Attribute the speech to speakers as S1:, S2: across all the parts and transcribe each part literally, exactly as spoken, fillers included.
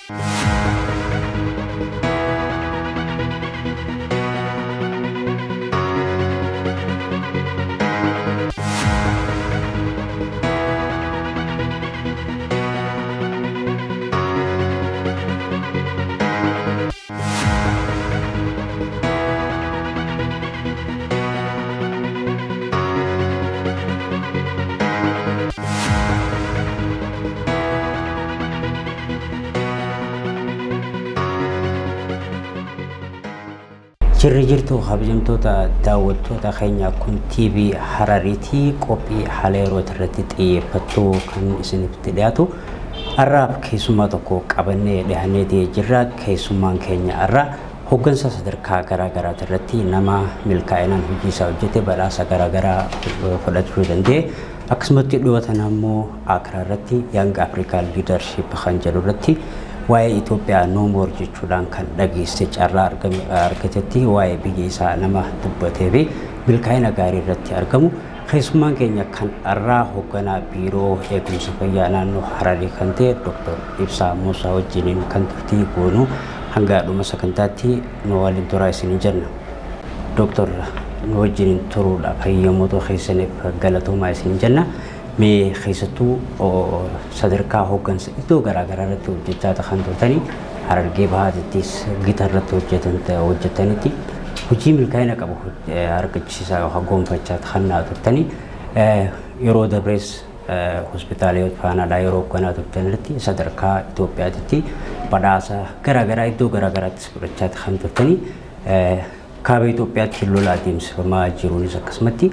S1: Jirri jirtu kabajamtoota daawwattoota keenya kun T V Harariitii qophii haala yeroo irratti xiyyeeffatu kan isinitti dhiyaatu har'aaf keessummaa tokko qabannee dhiyaannee jirra. Keessummaan keenya har'a hoggansa sadarkaa garaa garaa irratti nama milkaa'inaan hojii isaa hojjete badhaasa garaa garaa fudhachuu danda'e akkasumatti dhiyoota ammoo Accra irratti Young African Leadership kan jedhu irratti waa'ee Itoophiyaa no more jechuudhaan kan dhageesse carraa argatetti waa'ee biyya isaa nama dubbatee fi milkaa'ina gaarii irratti argamu. Keessummaan keenya kan har'aa hogganaa biiroo eegumsa fayyaa naannoo Hararii kan ta'e Doctor Ibsaa Muusaa wajjiniin kan turtii goonu hanga dhuma sagantaatti nu waliin turaa isin jenna. Doctor nu wajjiniin turuudhaaf hayyamoota keessaniif galatoomaa isin jenna. Me keessattuu sadarkaa hoggansa iddoo garaa garaa irratti hojjechaa kan turtanii Harargee Bahaattis gitarratti hojjetanitti hojii milkaa'ina qabu argachiisaa yookaan gonfachaa kan turtanii yeroo dabrees hospitaalii faanaadhaa yeroo hogganaa turtanitti sadarkaa Itoophiyaatti badhaasa garaa garaa iddoo garaa garaatti fudhachaa kan turtanii kaaba Itoophiyaatti lolaa deemsifamaa jiruunis akkasumatti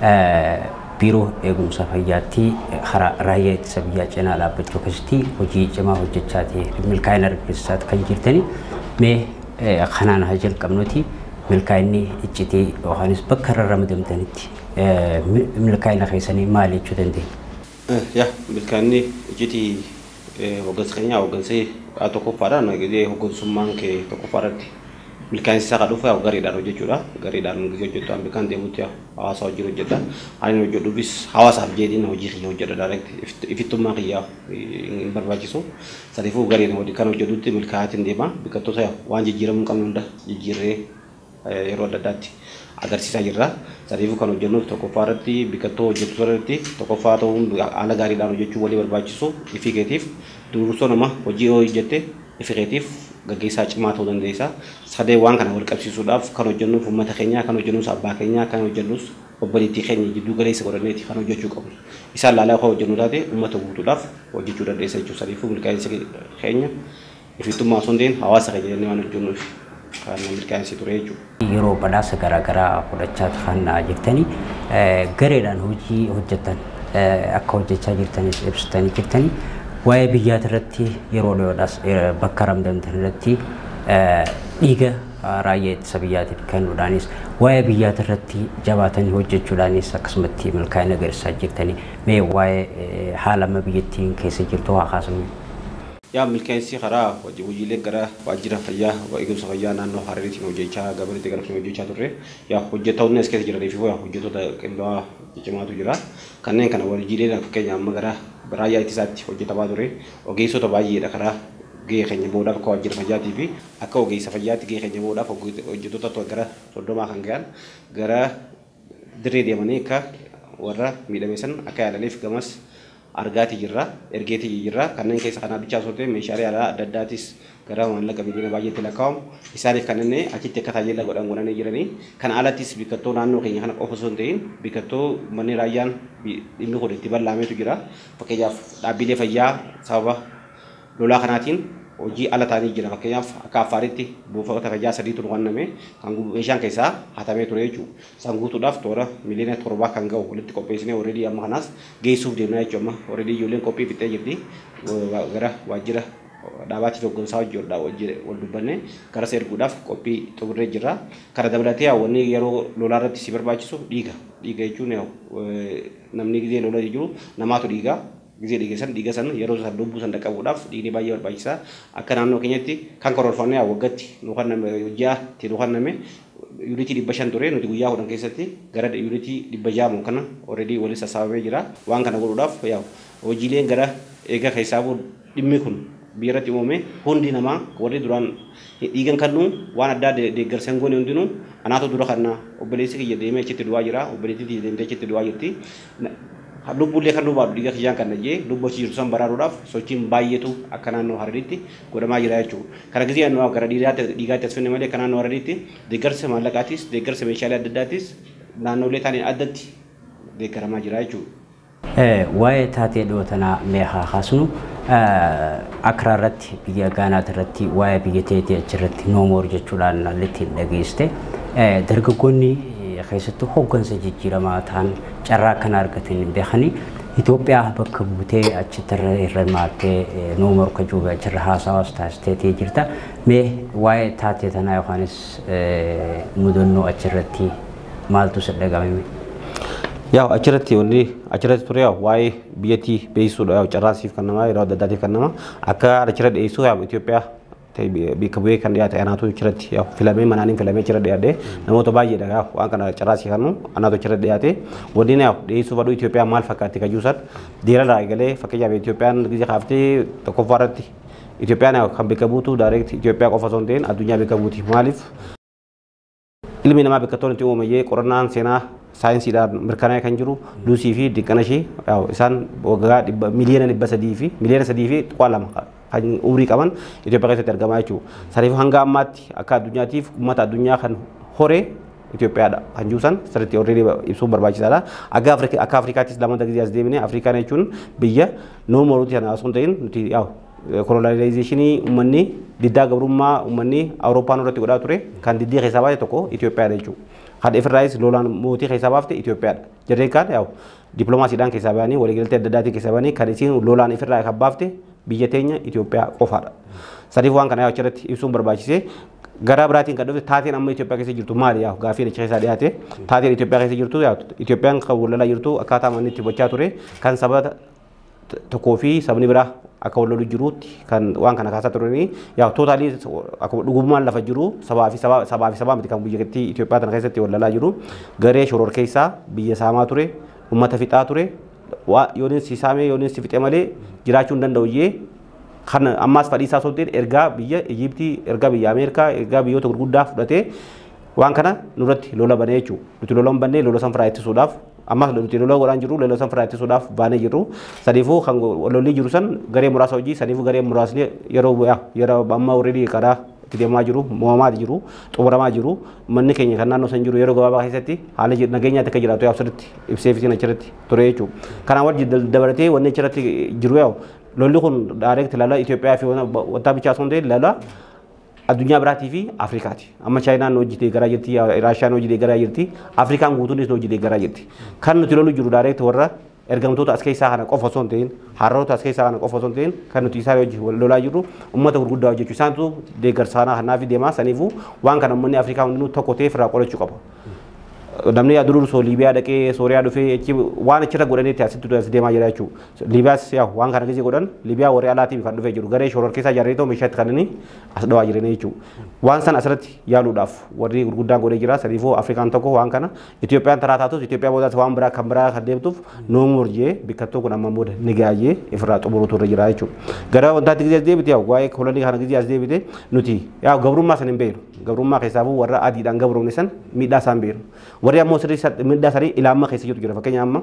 S1: biiroo eegumsa fayyaatti raayyaa ittisa biyyaa cinaa dhaabbachuu keessatti hojii cimaa hojjechaa milkaa'ina argisiisaa kan jirtanii mee kanaan haa jalqabnuti milkaa'inni iccitii yookaanis bakka irra ramadamtanitti milkaa'ina keessanii maal jechuu dandeenya?
S2: Yaa milkaa'inni iccitii hoggansa keenyaa hoggansee tokkoffaadhaan hoggansummaan kee tokkoffaadhaatti milkaa'insi isaa dhufa gariidhaan hojjechuudha. Gariidhaan hojjetu an beekan deemutti hawaasa hojii hojjedha. Ani hojjedhuufis hawaasaaf jedhiin hojii kiyya hojjedha direct ifittummaa kiyyaa hin barbaachisu. Sadiifuu gariidhaan hojii kan hojjedhutti milkaa'atiin deema. Biqiltoota waan jijjiiramuu qabnu hunda jijjiirree yeroo adda addaatti agarsiisaa jirra. Sadiifuu kan hojjennuuf tokkoffaa irratti biqiltoo hojjetu irratti tokkoffaa ta'uun haala gaariidhaan hojjechuu walii barbaachisu ifi keetiif dursoo nama hojii hojjette ifi keetiif gaggeessaa cimaa ta'uu dandeessa. Sadee waan kana wal qabsiisuudhaaf kan hojjennuuf uummata keenyaa kan hojjennuus abbaa keenyaa kan hojjennuus obboleettii keenya jidduu galeessa godhanneeti kan hojjechuu qabu. Isaan laalaa kan hojjennu taate uummata guutuudhaaf hojjechuu dandeessa jechuudha. Sadiifuu milkaa'insi keenya ifittummaa osoo hin ta'in hawaasa keenya jennee waan hojjennuuf kan milkaa'insi ture jechuudha.
S1: Yeroo badhaasa garaa garaa fudhachaa kan jirtanii gareedhaan hojii hojjetan akka hojjechaa jirtanis ibsitanii jirtanii waa'ee biyyaa irratti yeroo dheeraadhaas bakka ramdamtan irratti dhiiga raayyaa ittisa biyyaatiif kennuudhaanis waa'ee biyyaa irratti jabaatanii hojjechuudhaanis akkasumatti milkaa'ina agarsiisaa jirtanii mee waa'ee haala amma biyyattiin keessa jirtu haa kaasnu.
S2: Yaa milkaa'insi karaa hojiilee gara waajjira fayyaa eegumsa fayyaa naannoo Harariitiin hojjechaa gabareetti gara hojjechaa turre yaa hojjettoonni as keessa jiranii fi hojjettoota qillaa cimaatu jira. Kanneen kana hojiilee fakkeenya amma gara raayyaa ittisaatti hojjetamaa ture. Ogeessota baay'eedha karaa gahee keenya boodaaf akka waajjira fayyaatii fi akka ogeessa fayyaatti gahee keenya boodaaf hojjettoota gara soddomaa kan gahan gara dirree deemanii akka warra miidhame san akka yaalaniif gamas argaati jirra ergeeti jirra. Kanneen keessa kanaa bichaa osoo ta'e meeshaalee alaa adda addaatis gara maallaqa miliyoona baay'eetti lakkaa'amu isaaniif kanneen achitti akka tajaajila godhan godhanii jiranii. Kana alattis biqiltuu naannoo keenya kana qofa osoo hin ta'in biqiltuu manni raayyaan dhimmi kun itti bal'aameetu jira. Fakkeenyaaf dhaabbilee fayyaa sababa lolaa kanaatiin hojii ala ta'anii jira. Fakkeenyaaf akka Affaaritti buufata fayyaa sadiitu hojjetame kan meeshaan keessaa hatamee ture jechuudha. San guutuudhaaf toora miliyoona torbaa kan ga'u walitti qopheessinee already amma kanaas geessuuf deemnaa jechuudha. Amma already ijoolleen qophii fixee jirti gara waajjira dhaabaatiif hoggansaa hojjechuudha wal dubbanne gara erguudhaaf qophii xumurree jirra. Kana dabalatee wanni yeroo lolaa irratti si barbaachisu dhiiga. Dhiiga jechuun namni gizee lola jiru namaatu dhiiga. Gizee dhiigesan dhiigesan yeroo san lubbuu san dhaqqabuudhaaf dhiigni baay'ee barbaachisaa. Akka naannoo keenyatti kan karoorfannee waggaatti nu kanname hojjaatti nu kanname yuunitii dhibba shan ture nuti guyyaa kudhan keessatti gara yuunitii dhibba ja'a kana already walitti sassaabamee jira. Waan kana godhuudhaaf hojiileen gara eega keessaa dhimmi kun biirratti uumame hundi namaa warri duraan dhiigan kannu waan addaa deeggarsan goone hundinuu anaatu dura kanna obboleessi kiyya deemee achitti du'aa jira obboleettii deemtee achitti du'aa jirti lubbuullee kan duubaadhu dhiiga kiyyaan kan najjee lubbuu achi jirtu san baraaruudhaaf sochiin baay'eetu akka naannoo Hararitti godhamaa jira jechuudha. Kana gisee annoo gara dhiigaatti as finne malee akka naannoo Hararitti deeggarsa maallaqaatis deeggarsa meeshaalee adda addaatis naannolee taaniin addatti deeggaramaa jira jechuudha.
S1: Waa'ee taatee dhiyootanaa mee haa haasnu Accra irratti biyya Gaanaat irratti waa'ee biyya teetii achirratti noomoor jechuudhaan littiin dhageessite dargaggoonni keessattuu hooggansa jijjiiramaa ta'an carraa kan argatan beekanii Itoophiyaa bakka buutee achitti irra maattee noomoor kajuuba achirra haasawaas taasistee jirta mee waa'ee taatee tanaa yookaanis mudannoo achirratti maaltu sadhagamame?
S2: Yaa achirratti wanni achirratti ture yaa waa'ee biyyattii beeksisuudha yaa carraasiif kan namaa yeroo adda addaatiif kan nama akka achirra dhiyeessuu yaa Itoophiyaa bika bu'ee kan dhiyaate anaatu achirratti yaa filamee manaaniin filamee achirra dhiyaate namoota baay'eedha yaa waan kana carraasii kannu anaatu achirra dhiyaate wanni yaa dhiyeessuu fadhu Itoophiyaa maal fakkaatti kajuusan diirarraa eegalee fakkeenyaaf Itoophiyaan gisee kaaftee tokkoffaa irratti Itoophiyaan yaa kan bika buutu daayireekt Itoophiyaa qofa osoo hin ta'in addunyaa bika buuti maaliif ilmi namaa bika toonitti uumayyee qorannaan seenaa saayinsiidhaan mirkanaa'ee kan jiru Luusii fi diqqana ishee isaan waggaa miliyoona dhibba sadii fi miliyoona sadii fi tuqaa lama kan umrii qaban Itoophiyaa keessatti argamaa jechuudha. Saniif hanga ammaatti akka addunyaatiif uummata addunyaa kan horee Itoophiyaadha kan juusan sirriitti already ibsuun barbaachisaadha. Akka Afrikaattis lama gisee as deemnee Afrikaan jechuun biyya noomoruuti kana osoo hin ta'in nuti kolonializeeshinii uummanni diddaa gabrummaa uummanni Awurooppaan irratti godhaa ture kan diddii keessaa baate tokko Itoophiyaadha jechuudha. Kan ifirraayis lolaan mootii keessaa baafte Itoophiyaadha. Jarreen kaan yaa dippiloomaasiidhaan keessaa bahanii waliigaltee adda addaatiin keessaa bahanii kan isiin lolaan ifirraa kan baafte biyya teenya Itoophiyaa qofaadha. Sadiif waan kana yaa achirratti ibsuun barbaachisee gara biraatiin kan dhufte taateen amma Itoophiyaa keessa jirtu maali yaa gaafiin achi keessaa dhiyaate taateen Itoophiyaa keessa jirtu yaa Itoophiyaan kan wallalaa jirtu akkaataa manni itti gochaa ture kan saba tokkoo fi sabni biraa akka wal lolu jiruutti kan waan kana kaasaa turanii yaa tootaalii akka dhugummaan lafa jiru sabaa fi sabaa sabaa fi sabaa miti kan biyyattii Itoophiyaa tana keessatti wal lolaa jiru garee shoror keessaa biyya saamaa ture uummata fixaa ture yooniin si saamee yooniin si fixee malee jiraachuu hin danda'u jee kan ammaas fadhiisaa sootteen ergaa biyya Ijiptii ergaa biyya Ameerikaa ergaa biyyoota gurguddaa fudhatee waan kana nurratti lola banee jechuudha. Nuti lola hin bannee lola san firaa ittisuudhaaf ammas nuti lola godhaan jiru lola san firaa ittisuudhaaf baanee jirru. Sadiifuu kan lolli jiru san garee muraasa hojii sadiifuu garee muraasni yeroo yeroo amma already karaa itti deemaa jiru moo'amaa jiru xumuramaa jiru manni keenya kan naannoo san jiru yeroo gabaabaa keessatti haala nageenyaatti akka jiraatu yaa sirriitti ibsee fi achirratti ture jechuudha. Kanaan wajjin dabalatee wanni achirratti jiru yaa lolli kun direct lala Itoophiyaa fi wanta bichaa osoo hin ta'in lala addunyaa biraatii fi Afrikaati. Amma Chaayinaan hojjetee garaa jirti, Raashiyaan hojjetee garaa jirti, Afrikaan guutuunis hojjetee garaa jirti. Kan nuti lolu jiru direct warra ergamtoota as keessaa kana qofa osoo hin ta'in, harroota as keessaa kana qofa osoo hin ta'in kan nuti isaan hojii lolaa jirru uummata gurguddaa hojjechuu isaantu deeggarsaanaa kanaa fi deemaa saniifuu waan kana uummanni Afrikaa hundinuu tokko ta'ee irraa qolachuu qaba. Namni yaaduu soo Liibiyaa dhaqee Sooriyaa dhufee achi waan achirra godhaniitti asitti as deemaa jira jechuudha. Liibiyaas yaa waan kana gisee godhan Liibiyaa warri alaatiin kan dhufee jiru garee shoror keessaa jaarree ta'u meeshaatti kanneen as dhawaa jiranii jechuudha. Waan san asirratti yaaluudhaaf warri gurguddaan godhee jira sadiifuu Afrikaan tokko waan kana Itoophiyaan taraa taatus Itoophiyaa boodaas waan biraa kan biraa kan deemtuuf noomoor jee bikkattuu kun amma booda ni gaayee ifirraa xumuruutu irra jira jechuudha. Gara wantaatti gisee as deebite yaa waa'ee kolonii kana gisee as deebite nuti yaa gabrummaa san hin beeknu gabrummaa keessaafuu warra adiidhaan gabroomne san miidhaa isaan beeknu. Warri ammoo sirrii miidhaa isaanii ilaamma keessa jirtu jira fakkeenya amma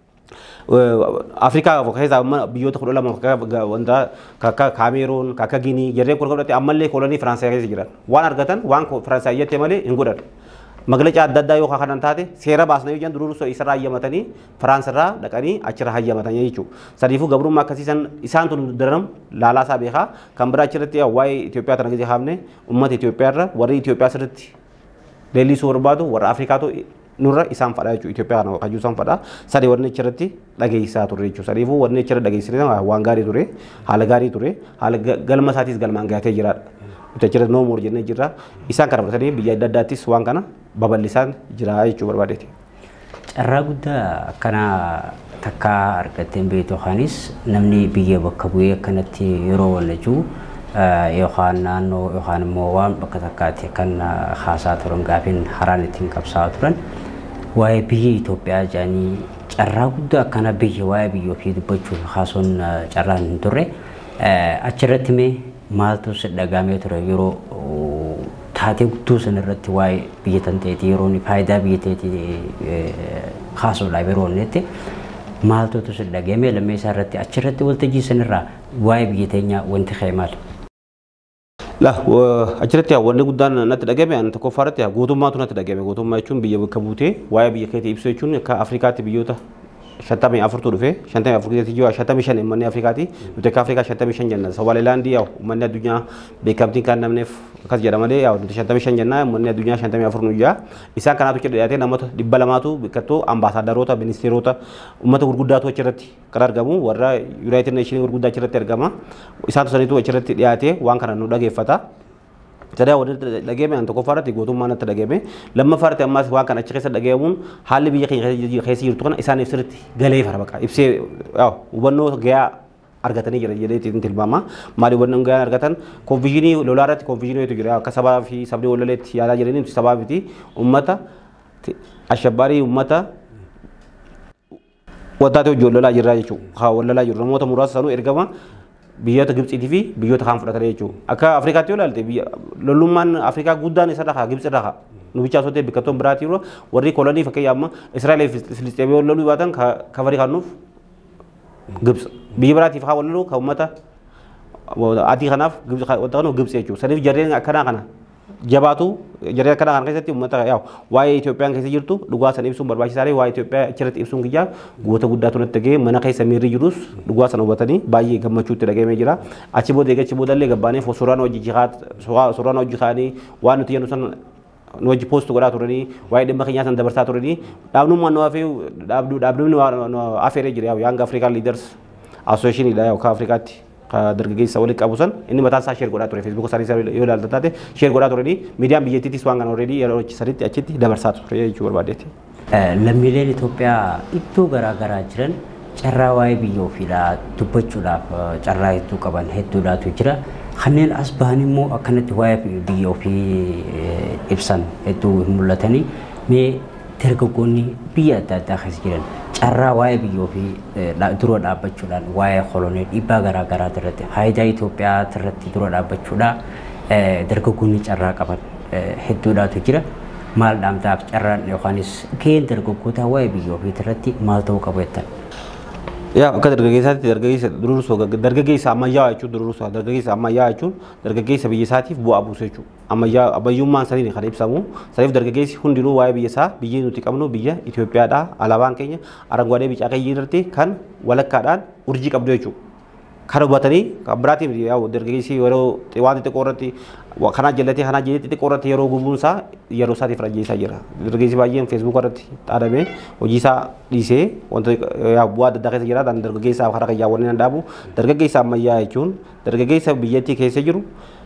S2: Afrikaa keessaa amma biyyoota kudha lama wanta akka Kaameeruun akka Ginii jarreen kun godhate ammallee kolonii Firaansaa keessa jiran waan argatan waan Firaansaa iyyatti malee hin godhan. Magaalaa adda addaa yookaan kanan taate seera baasnee jiran duruu isarraa hayyamatanii Firaansaarraa dhaqanii achirra hayyamatanii jechuudha. Sadiifuu gabrummaa akkasiisan isaan tun daranam laalaasaa beekaa kan biraa achirratti waa'ee Itoophiyaa tana gisee haafne uummata Itoophiyaarra warri Itoophiyaa sirriitti leellisuu barbaadu warra Afrikaatu nurra isaan fadhaa jechuudha. Itoophiyaa kana kajuu isaan fadhaa sadii warri achirratti dhageessaa ture jechuudha. Sadiifuu warri achirra dhageessine waan gaarii ture haala gaarii ture haala galma isaatiis galmaan gaatee jiraadha. Nuti achirratti noomoor jennee jirra. Isaan kana fudhatanii biyya adda addaattis waan kana babal'isaan jira jechuu barbaadeeti.
S1: Carraa guddaa akkana takka argatteen beektu kaanis namni biyya bakka bu'ee akkanatti yeroo wallachuu yookaan naannoo yookaan immoo waan bakka takkaatti kan haasaa turan gaafiin haraan ittiin qabsaa turan waa'ee biyya Itoophiyaa jedhanii carraa guddaa akkana biyya waa'ee biyya ofii dubbachuuf haasuun carraan hin turre achirratti mee maaltu si dhagaamee ture yeroo taatee guutuu sanarratti waa'ee biyya tanteetii yeroo faayidaa biyya teetii haasa'uudhaaf yeroo innitti maaltu si dhagaamee lammeessaa irratti achirratti waltajjii sanirraa waa'ee biyya teenyaa wanti ka'e maal?
S2: La achirratti wanni guddaan natti dhagame an tokko faratti gootummaatu natti dhagame gootummaa jechuun biyya bakka buutee waa'ee biyya keetii ibsu jechuun akka Afrikaatti biyyoota shantamii afurtu dhufe shantamii afur keessatti jiru shantamii shan uummanni Afrikaati nuti akka Afrikaa shantamii shan jenna Somaalilaandii yaa uummanni addunyaa beekamtiin kan namneef akkas jedha malee yaa nuti shantamii shan jenna uummanni addunyaa shantamii afur nu jaa isaan kanaatu jedha dhiyaatee namoota dhibba lamaatu bikkatoo ambaasaadarota ministeerota uummata gurguddaatu achirratti kan argamu warra United Nations gurguddaa achirratti argama isaatu saniitu achirratti dhiyaatee waan kana nu dhageeffata. Jadi awal dageme an toko farati gotu mana terdageme, lama farati amma wakan achi kesa dagemun, hal biya kaya kaya sih kan isan ifsirti galai far baka, ifse, ya, ubano gaya argatan ini jadi jadi tintil mama, mari ubano gaya argatan, konfijini lolarat konfijini itu jadi, kasabah fi sabdi olalet yada jadi ini sabab itu, ummata, asyabari ummata, wadatu jolola jadi itu, ha walola jadi, ramota muras sanu ergama. Biyyoota Gibxii fi biyyoota kaan fudhatanii jechuudha. Akka Afrikaatti yoo ilaalte lolummaan Afrikaa guddaan isa dhaha Gibxi dhaha. Nu bichaa sootee bikkattoon biraati yeroo warri kolonii fakkeenyaaf amma Israa'eel fi Filisxeemii wal loluu baatan kafarii kannuuf Gibxi. Biyya biraatiif haa wal loluu kan uummata adii kanaaf Gibxi jechuudha. Saniif jarreen akkanaa kana jabaatu jarreen akkanaa kana keessatti uummata yaa waa'ee Itoophiyaan keessa jirtu dhugaa san ibsuun barbaachisaadha. Waa'ee Itoophiyaa achirratti ibsuun kiyyaa goota guddaatu natti gahee mana keessa miirri jirus dhugaa san hubatanii baay'ee gammachuutti dhagamee jira. Achi booda eegachi boodallee gabbaanee suuraan hojii jihaat suuraan hojii kaanii waan nuti jennu san nu hojii poostu godhaa turanii waa'ee dhimma keenyaa san dabarsaa turanii dhaabnummaan nu hafee dhaabnumni afeeree jira Young African Leaders Association dha yookaan Afrikaatti dargaggeessa waliin qabu san inni mataan isaa sheer godhaa ture Facebook isaanii yoo ilaalta taate sheer godhaa turanii miidiyaan biyyattiitis waan kana already yeroo sanitti achitti dabarsaa ture jechuu barbaadeeti.
S1: Lammiileen Itoophiyaa iddoo garaa garaa jiran carraa waa'ee biyya ofiidhaa dubbachuudhaaf carraa hedduu qaban hedduudhaatu jira. Kanneen as bahan immoo akkanatti waa'ee biyya ofii ibsan hedduu hin mul'atanii mee dargaggoonni biyya adda addaa keessa jiran carraa waa'ee biyya ofii dura dhaabbachuudhaan waa'ee kolonii dhiibbaa garaa garaa irratti faayidaa Itoophiyaa irratti dura dhaabbachuudhaan dargaggoonni carraa qaban hedduudhaatu jira. Maal dhaamtaaf carraan yookaanis gaheen dargaggoota waa'ee biyya ofii irratti maal ta'uu qabu jettan?
S2: Ya, akka dargaggeessaatti dargaggeessa duruusoo dargaggeessa ammayyaa jechuun duruusoo dargaggeessa ammayyaa jechuun dargaggeessa biyya isaatiif bu'aa buusu jechuudha. Ammayyaa ammayyummaan saniin kan ibsamu saniif dargaggeessi hundinuu waa'ee biyya isaa biyyi nuti qabnu biyya Itoophiyaadha. Alaabaan keenya aranguwaadee bicaa keeyyii irratti kan walakkaadhaan urjii qabdu jechuudha. Kan hubatanii kan biraatiif dargaggeessi yeroo waan xixiqqoo irratti kanaa jallatee kanaa jallatee xixiqqoo irratti yeroo gubuun isaa yeroo isaatiif rajjeessaa jira. Dargaggeessi baay'een Facebook irratti dhaadamee hojii isaa dhiisee wanta bu'aa adda addaa keessa jira. Dargaggeessaaf karaa kayyaawwan hin dhaabu. Dargaggeessa ammayyaa jechuun dargaggeessa biyyattii keessa jiru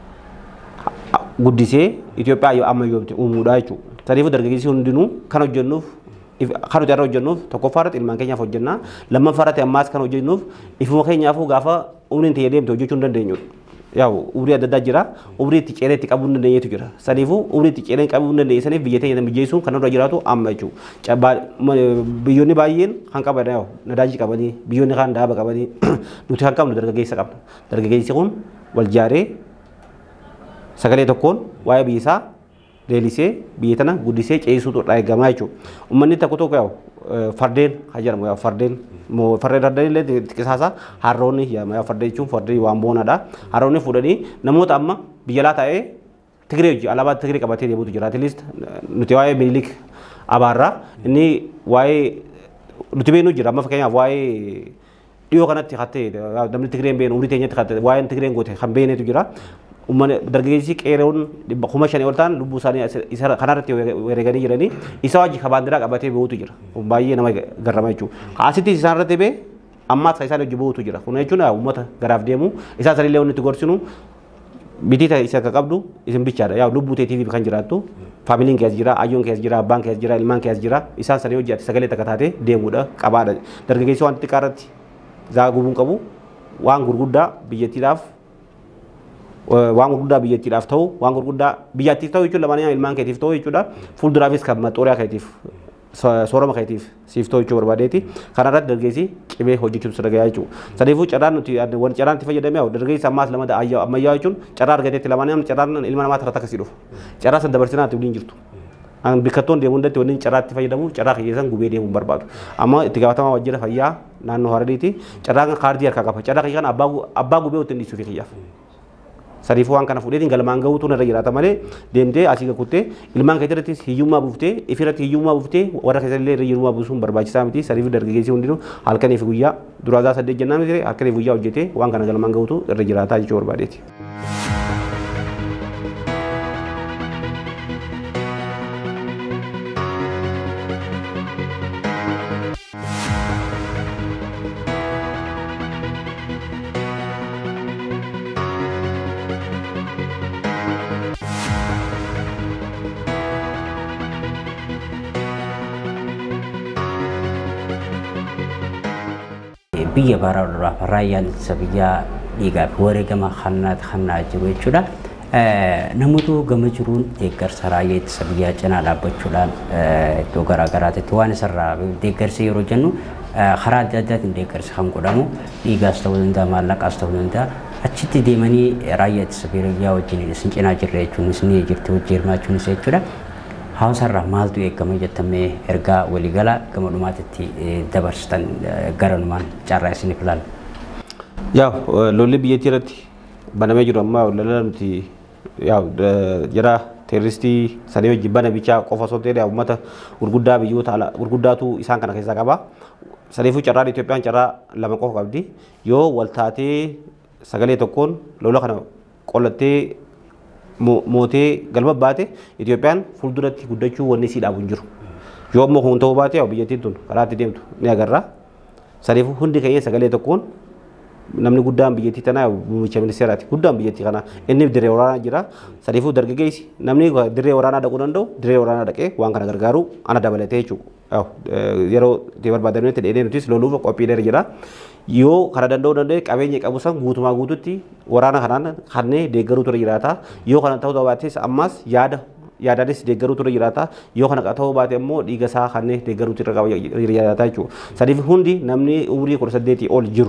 S2: guddisee Itoophiyaa ammayyoomte uumuudha jechuudha. Saniifuu dargaggeessi hundinuu kan hojjennuuf kan nuti irra hojjennuuf tokkoffaa irratti ilmaan keenyaaf hojjennaa lammaffaa irratti ammaas kan hojjennuuf ifuma keenyaafuu gaafa umriin ta'ee deemte hojjechuu hin dandeenyudha. Yaa'u umrii adda addaa jira umrii itti ceelee itti qabuu hin dandeenyetu jira. Saniifuu umrii itti ceelee qabuu hin dandeenye saniif biyya teenya mijeessuun kan irra jiraatu amma jechuudha. Biyyoonni baay'een kan qaban yaa'u nadaajii qabanii biyyoonni kaan daaba qabanii nuti kan qabnu dargaggeessa qabna. Dargaggeessi kun wal jaaree sagalee tokkoon waa'ee biyya isaa deelisee biyya tana guddisee ceesisuutu eegamaa jechuudha. Uummanni tokko tokko yaa'u fardeen haa jedhamu yaa'u fardeen fardeen fardeen illee xiqqisaasaa harroonni yaa'u fardeen jechuun fardeen waan boonaadha. Harroonni fuudhanii namoota amma biyya laa ta'ee Tigiree hojii alaabaa Tigiree qabatee deemuutu jira. Atileest nuti waa'ee Minilik abaarraa inni waa'ee nuti beeknu jira amma fakkeenyaaf waa'ee dhiyoo kanatti hattee namni Tigireen beenu umrii teenyatti hattee waa'een Tigireen goote kan beenetu jira. Uummanni dargaggeessi qeeroon kuma shanii ol ta'an lubbuu isaanii isa kanarratti wareeganii jiranii isa wajji kabaandiraa qabatee beekuutu jira. Baay'ee nama garrama jechuudha. Asitti isaan irratti bee ammaas isaan hojii beekuutu jira. Kun jechuun uummata garaaf deemu isaan sanillee wanti gorsinu bitii isa akka qabdu isin bichaadha. Yaa lubbuu teetiif kan jiraattu faamiliin keessa jira, ayyoon keessa jira, abbaan keessa jira, ilmaan keessa jira. Isaan sanii hojii ati sagalee takka taatee deemuudha qabaadha. Dargaggeessi waan xiqqaa irratti zaagubuun qabu waan gurguddaa biyyattiidhaaf waan gurguddaa biyyattiidhaaf ta'u waan gurguddaa biyyattiif ta'u jechuun lamaan ilmaan keetiif ta'u jechuudha. Fuulduraafis kan maxxooraa keetiif soorama keetiif siiftoo jechuu barbaadeeti kana irratti dargaggeessi qibee hojjechuun sirgaa jechuudha. Sadiifuu carraan nuti waan carraan itti fayyadamee haa dargaggeessi ammaas lama ammayyaa jechuun carraa argateetti lamaan carraan ilma namaa irratti akkasii dhufu. Carraa san dabarsinaatti waliin jirtu. An bikkattoon deemuu dandatti waliin carraa itti fayyadamu carraa kiyyeessan gubee deemuu barbaadu. Amma itti gaafatamaa wajjira fayyaa naannoo Harariiti carraa kan kaardii harkaa qaba. Carraa kiyyan abbaa gubee waliin dhiisuu fi kiyyaaf. Sariifuu waan kana fuudheetiin galmaan gahuutu irra jiraata malee deemtee asii gakuttee ilmaan kee irratti hiyyummaa buuftee ifirratti hiyyummaa buuftee warra keessallee irra hiyyummaa buusuun barbaachisaa miti. Sariifuu dargaggeessi hundinuu halkanii fi guyyaa duraasaa saddeet jennaan miti halkanii fi guyyaa hojjetee waan kana galmaan gahuutu irra jiraataa jechuu barbaadeeti.
S1: biyya baraa dura raayyaan ittisa biyyaa dhiigaaf wareegama kannaat kannaa jiru jechuudha. Namoota gama jiruun deeggarsa raayyaa ittisa biyyaa cinaa dhaabbachuudhaan iddoo garaa garaatti waan isarraa deeggarsa yeroo jennu karaa adda addaatiin deeggarsa kan godhamu dhiigaas ta'uu danda'a maallaqaas ta'uu danda'a achitti deemanii raayyaa ittisa biyyaa wajjin isin cinaa jirre jechuun isin jirti hojii hirmaachuunis jechuudha. Hawaasarraa maaltu eeggama jettamee ergaa waliigalaa gama dhumaatitti dabarsitan garanumaan carraa isiniif ilaala.
S2: Yaa lolli biyyattii irratti banamee jiru amma lola nuti yaa jara teeristii sadii wajjin bana bichaa qofa osoo ta'e uummata gurguddaa biyyoota ala gurguddaatu isaan kana keessaa qaba. Sadiifuu carraan Itoophiyaan carraa lama qofa qabdi. Yoo waltaatee sagalee tokkoon lola kana qollattee mootee galma baate Itoophiyaan fuulduratti guddachuu wanni sii dhaabu hin jiru. Yoo ammoo kun ta'uu baate biyyattiin tun karaa itti deemtu ni agarra. Sadiifuu hundi keenya sagalee tokkoon namni guddaan biyyattii tanaa muummicha ministeeraati. Guddaan biyyattii kana inni dirree waraanaa jira. Sadiifuu dargaggeessi namni dirree waraanaa dhaquu danda'u dirree waraanaa dhaqee waan kana gargaaru ana dabalatee jechuudha. Yeroo itti barbaadametti dheedhee nutis loluuf qophiilee jira. Yoo kana danda'uu danda'e qabeenya qabu san guutumaa guututti waraana kanaan kannee deeggaruu ture jiraata. Yoo kana ta'uu baates ammas yaada yaadaanis deeggaruu ture jiraata. Yoo kana ta'uu baate immoo dhiiga isaa kannee deeggaruu ture jiraata jechuudha. Sadiif hundi namni umurii kudha saddeetii ol jiru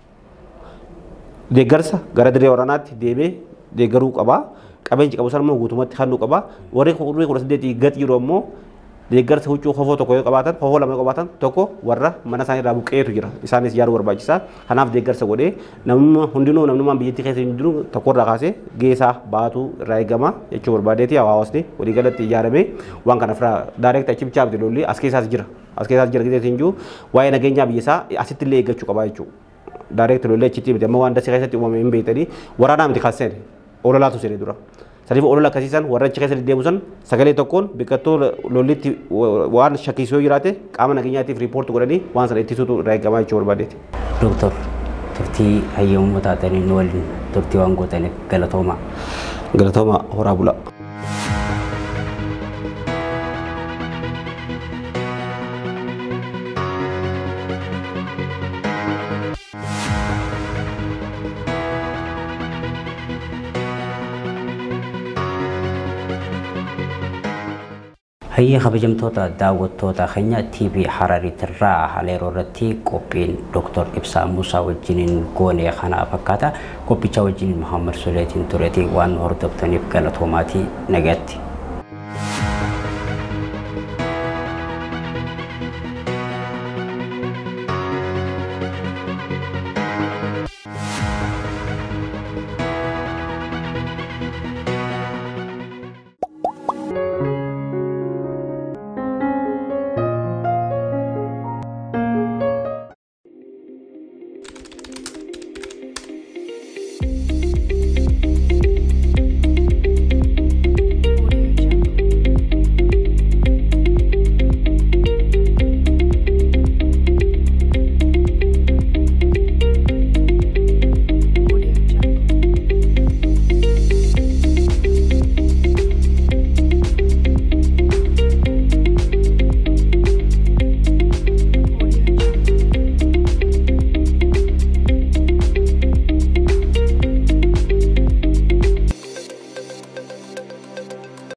S2: deeggarsa gara dirree waraanaatti deemee deeggaruu qaba. Qabeenya qabu san immoo guutumatti kennuu qaba. Warri umurii kudha saddeetii gad jiru immoo deeggarsa huccuu hofoo tokko yoo qabaatan hofoo lama yoo qabaatan tokko warra mana isaanii irraa buqqeetu jira. Isaanis yaaduu barbaachisaa. Kanaaf deeggarsa godhee namni hundinuu namnummaan biyyattii keessa hin jiru tokkorraa kaasee geessaa baatu irraa eegama jechuu barbaadeeti. Hawaasni waliigalatti ijaaramee waan kana firaa daayireekta achi bichaa abdii lolli as keessaas jira. As keessaas jira gisee hin jiru waa'ee nageenyaa biyyasaa asitti illee eeggachuu qabaa jechuudha. Daayireekta lolli achitti miti amma waan dasii keessatti uumame hin beektanii waraanaa miti kaaseen ololaatu seenee dura. Sadiif olola akkasiisan warra achi keessa deddeebisan sagalee tokkoon biqiltuu lollitti waan shakkisoo jiraate qaama nageenyaatiif riipoorti godhanii waan sana ittisuutu irraa eegamaa jechuu barbaadeeti.
S1: Dooktor turtii hayyamummaa taatanii nu waliin turtii waan gootaniif galatoomaa.
S2: Galatoomaa horaa bulaa.
S1: هي خبجمتوتا داوتوتا خنيا تي في حراري ترى على رورتي كوبين دكتور إبسا موسى وجنين كوني خنا فكاتا كوبي تشاوجين محمد سوليتين توريتي وان هردبتني بكالتوماتي نجاتي